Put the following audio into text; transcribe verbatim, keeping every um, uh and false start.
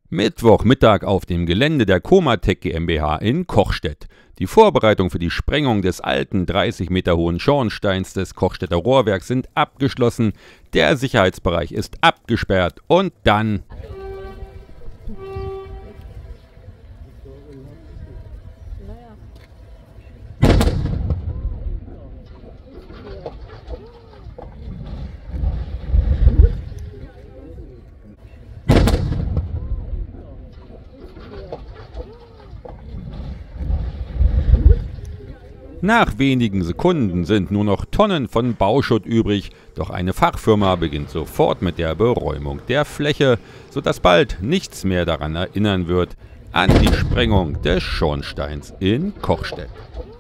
Mittwochmittag auf dem Gelände der Comatec GmbH in Kochstedt. Die Vorbereitungen für die Sprengung des alten dreißig Meter hohen Schornsteins des Kochstedter Rohrwerks sind abgeschlossen, der Sicherheitsbereich ist abgesperrt und dann... Nach wenigen Sekunden sind nur noch Tonnen von Bauschutt übrig, doch eine Fachfirma beginnt sofort mit der Beräumung der Fläche, sodass bald nichts mehr daran erinnern wird, an die Sprengung des Schornsteins in Kochstedt.